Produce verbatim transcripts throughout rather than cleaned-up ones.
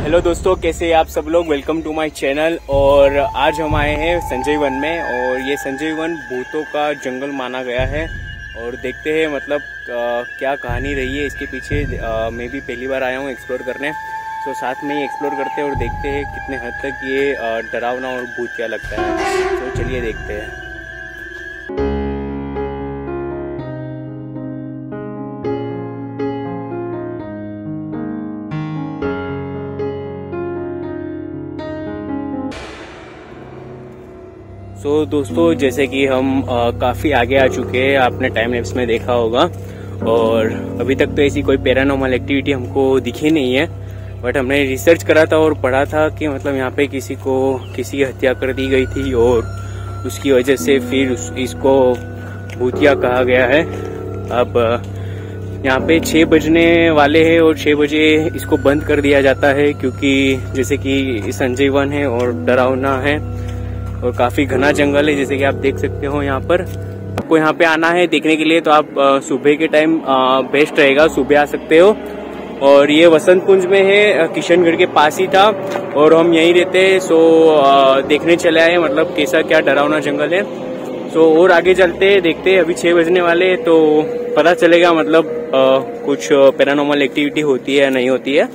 Hello दोस्तों, कैसे हैं आप सब लोग। Welcome to my channel. और आज हम आए हैं संजय वन में, और ये संजय वन भूतों का जंगल माना गया है। और देखते हैं मतलब आ, क्या कहानी रही है इसके पीछे। आ, मैं भी पहली बार आया हूँ एक्सप्लोर करने, तो साथ में ही एक्सप्लोर करते हैं और देखते हैं कितने हद तक ये डरावना और भूत क्या लगता है। तो चलिए देखते हैं। तो so, दोस्तों जैसे कि हम आ, काफ़ी आगे आ चुके हैं, आपने टाइम लैप्स में देखा होगा। और अभी तक तो ऐसी कोई पैरानॉर्मल एक्टिविटी हमको दिखी नहीं है, बट हमने रिसर्च करा था और पढ़ा था कि मतलब यहाँ पे किसी को किसी की हत्या कर दी गई थी और उसकी वजह से फिर उस, इसको भूतिया कहा गया है। अब यहाँ पे छः बजने वाले हैं और छः बजे इसको बंद कर दिया जाता है, क्योंकि जैसे कि संजय वन है और डरावना है और काफी घना जंगल है, जैसे कि आप देख सकते हो। यहाँ पर आपको यहाँ पे आना है देखने के लिए, तो आप सुबह के टाइम बेस्ट रहेगा, सुबह आ सकते हो। और ये वसंत कुंज में है, किशनगढ़ के पास ही था और हम यहीं रहते हैं। सो देखने चले आए मतलब कैसा क्या डरावना जंगल है। सो और आगे चलते हैं, देखते हैं। अभी छह बजने वाले तो पता चलेगा मतलब आ, कुछ पैरानॉर्मल एक्टिविटी होती है या नहीं होती है।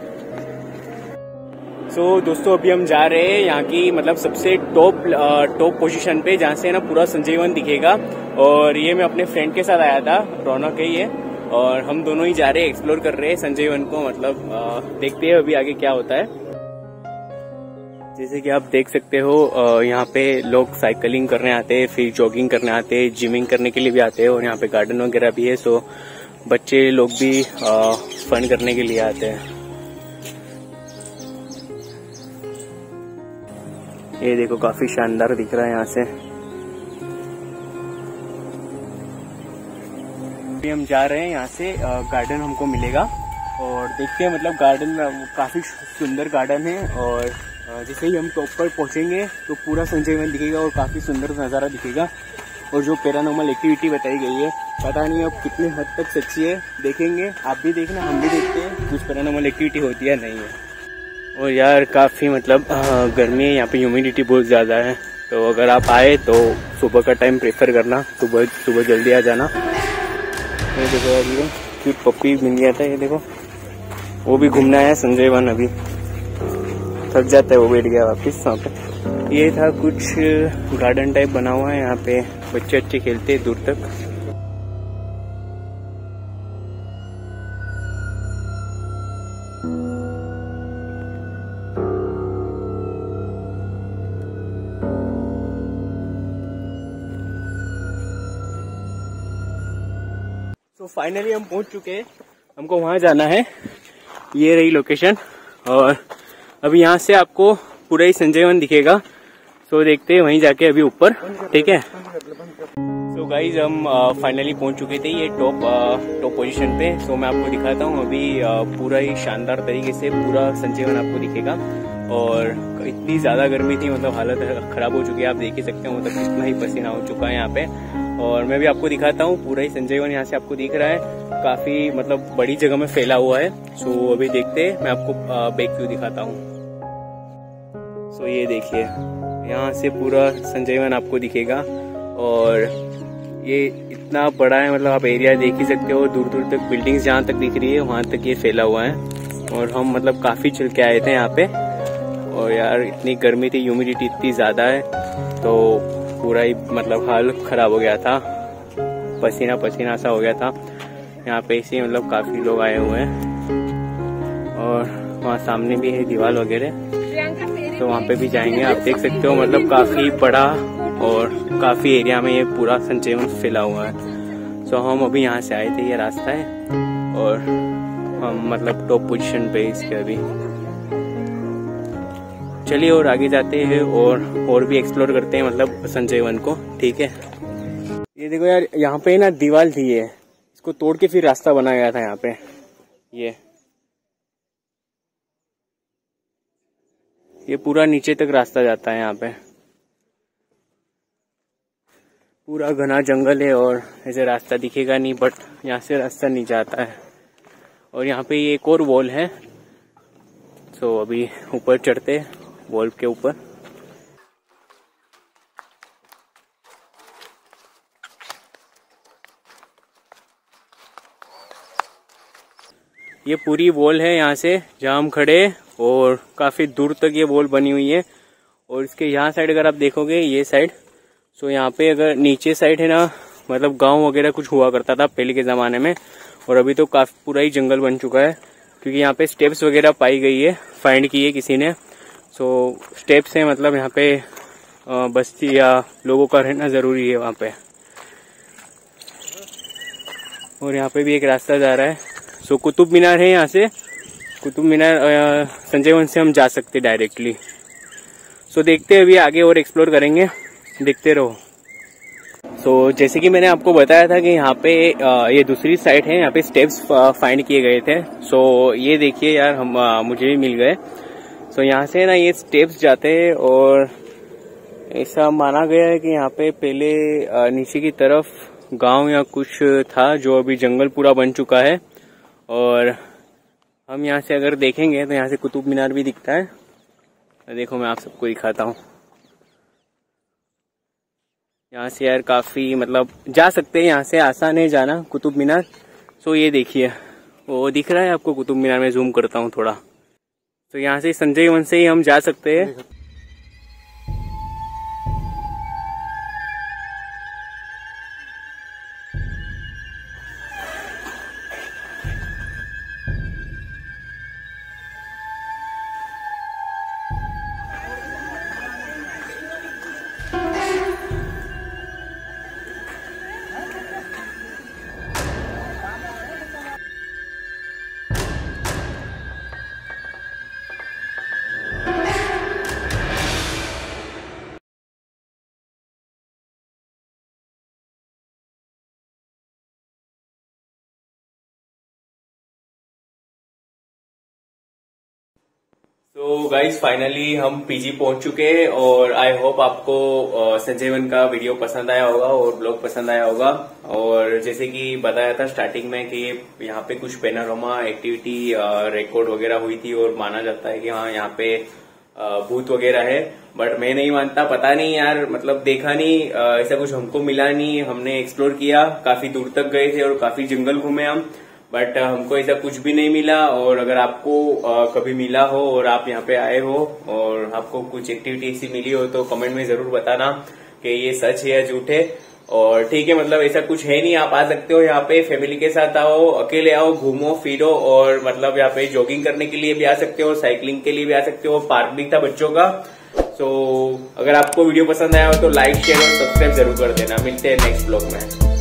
तो so, दोस्तों अभी हम जा रहे हैं यहाँ की मतलब सबसे टॉप टॉप पोजीशन पे, जहाँ से ना पूरा संजय वन दिखेगा। और ये मैं अपने फ्रेंड के साथ आया था, रौनक है ये, और हम दोनों ही जा रहे हैं, एक्सप्लोर कर रहे हैं संजय वन को। मतलब आ, देखते हैं अभी आगे क्या होता है। जैसे कि आप देख सकते हो यहाँ पे लोग साइकिलिंग करने आते हैं, फिर जॉगिंग करने आते हैं, जिमिंग करने के लिए भी आते हैं, और यहाँ पे गार्डन वगैरह भी है। सो बच्चे लोग भी आ, फन करने के लिए आते हैं। ये देखो काफी शानदार दिख रहा है यहाँ से। अभी हम जा रहे हैं यहाँ से, गार्डन हमको मिलेगा और देखते हैं मतलब गार्डन काफी सुंदर गार्डन है। और जैसे ही हम टॉप पर पहुंचेंगे तो पूरा संजय वन दिखेगा और काफी सुंदर नज़ारा दिखेगा। और जो पैरानॉर्मल एक्टिविटी बताई गई है, पता नहीं अब कितने हद तक सच्ची है, देखेंगे। आप भी देखना, हम भी देखते हैं कुछ पैरानॉर्मल एक्टिविटी होती है नहीं है। और यार काफ़ी मतलब गर्मी है यहाँ पे, ह्यूमिडिटी बहुत ज़्यादा है। तो अगर आप आए तो सुबह का टाइम प्रेफर करना, सुबह सुबह जल्दी आ जाना। ये देखो यार, ये क्यूट पप्पी मिल गया था, ये देखो वो भी घूमने आया संजय वन। अभी थक जाता है वो, बैठ गया वापस वहाँ पे। ये था कुछ गार्डन टाइप बना हुआ है, यहाँ पे बच्चे अच्छे खेलते हैं दूर तक। तो फाइनली हम पहुंच चुके हैं, हमको वहां जाना है। ये रही लोकेशन, और अभी यहाँ से आपको पूरा ही संजय वन दिखेगा। सो देखते हैं वहीं जाके अभी ऊपर, ठीक है। सो गाइज हम फाइनली पहुंच चुके थे ये टॉप टॉप पोजीशन पे। सो मैं आपको दिखाता हूँ अभी uh, पूरा ही शानदार तरीके से पूरा संजय वन आपको दिखेगा। और इतनी ज्यादा गर्मी थी, मतलब हालत खराब हो चुकी है, आप देख ही सकते हो, मतलब इतना ही पसीना हो चुका है यहाँ पे। और मैं भी आपको दिखाता हूँ पूरा ही संजय वन यहाँ से आपको दिख रहा है, काफी मतलब बड़ी जगह में फैला हुआ है। सो अभी देखते हैं, मैं आपको बैक व्यू दिखाता हूँ। सो ये देखिए, यहाँ से पूरा संजय वन आपको दिखेगा और ये इतना बड़ा है, मतलब आप एरिया देख ही सकते हो। दूर दूर तक बिल्डिंग्स जहाँ तक दिख रही है वहाँ तक ये फैला हुआ है। और हम मतलब काफी चल के आए थे यहाँ पे, और यार इतनी गर्मी थी, ह्यूमिडिटी इतनी ज्यादा है, तो पूरा ही मतलब हाल खराब हो गया था, पसीना पसीना सा हो गया था। यहाँ पे इसी मतलब काफी लोग आए हुए हैं, और वहाँ सामने भी है दीवार वगैरह, तो वहाँ पे भी जाएंगे। आप देख सकते हो मतलब काफी बड़ा और काफी एरिया में ये पूरा संजय वन फैला हुआ है। सो हम अभी यहाँ से आए थे, ये रास्ता है, और हम मतलब टॉप पोजीशन पे इसके अभी। चलिए और आगे जाते हैं और और भी एक्सप्लोर करते हैं मतलब संजय वन को, ठीक है। ये देखो यार, यहाँ पे ना दीवार थी, ये इसको तोड़ के फिर रास्ता बनाया गया था यहाँ पे। ये ये पूरा नीचे तक रास्ता जाता है यहाँ पे, पूरा घना जंगल है और ऐसे रास्ता दिखेगा नहीं, बट यहाँ से रास्ता नहीं जाता है। और यहाँ पे ये एक और वॉल है, सो अभी ऊपर चढ़ते वॉल के ऊपर। ये पूरी वॉल है यहाँ से जहाँ हम खड़े, और काफी दूर तक ये वॉल बनी हुई है। और इसके यहाँ साइड अगर आप देखोगे, ये साइड, सो यहाँ पे अगर नीचे साइड है ना, मतलब गांव वगैरह कुछ हुआ करता था पहले के जमाने में, और अभी तो काफी पूरा ही जंगल बन चुका है, क्योंकि यहाँ पे स्टेप्स वगैरह पाई गई है, फाइंड की है किसी ने। सो स्टेप्स है, मतलब यहाँ पे बस्ती या लोगों का रहना जरूरी है वहाँ पे। और यहाँ पे भी एक रास्ता जा रहा है। सो कुतुब मीनार है, यहाँ से कुतुब मीनार संजय वन से हम जा सकते डायरेक्टली। सो देखते हैं अभी आगे और एक्सप्लोर करेंगे, देखते रहो। सो so, जैसे कि मैंने आपको बताया था कि यहाँ पे ये दूसरी साइट है, यहाँ पे स्टेप्स फाइंड किए गए थे। सो so, ये देखिए यार, हम मुझे भी मिल गए। सो so, यहाँ से ना ये स्टेप्स जाते हैं, और ऐसा माना गया है कि यहाँ पे पहले नीचे की तरफ गांव या कुछ था, जो अभी जंगल पूरा बन चुका है। और हम यहाँ से अगर देखेंगे तो यहाँ से कुतुब मीनार भी दिखता है। देखो मैं आप सबको दिखाता हूँ। यहाँ से यार काफी, मतलब जा सकते हैं, यहाँ से आसान है जाना कुतुब मीनार। सो ये देखिए, वो दिख रहा है आपको कुतुब मीनार में, जूम करता हूँ थोड़ा। तो यहाँ से संजय वन से ही हम जा सकते हैं। तो गाइज फाइनली हम पीजी पहुंच चुके हैं, और आई होप आपको संजय वन का वीडियो पसंद आया होगा और ब्लॉग पसंद आया होगा। और जैसे कि बताया था स्टार्टिंग में कि यहाँ पे कुछ पैनोरामा एक्टिविटी रिकॉर्ड वगैरह हुई थी, और माना जाता है कि हाँ यहाँ पे भूत वगैरह है, बट मैं नहीं मानता। पता नहीं यार, मतलब देखा नहीं, ऐसा कुछ हमको मिला नहीं। हमने एक्सप्लोर किया, काफी दूर तक गए थे और काफी जंगल घूमे हम, बट हमको ऐसा कुछ भी नहीं मिला। और अगर आपको आ, कभी मिला हो और आप यहाँ पे आए हो और आपको कुछ एक्टिविटी ऐसी मिली हो, तो कमेंट में जरूर बताना कि ये सच है या झूठ है। और ठीक है, मतलब ऐसा कुछ है नहीं, आप आ सकते हो यहाँ पे, फैमिली के साथ आओ, अकेले आओ, घूमो फिरो, और मतलब यहाँ पे जॉगिंग करने के लिए भी आ सकते हो, साइकिलिंग के लिए भी आ सकते हो, पार्क भी था बच्चों का। सो अगर आपको वीडियो पसंद आया हो तो लाइक शेयर और सब्सक्राइब जरूर कर देना। मिलते हैं नेक्स्ट ब्लॉग में।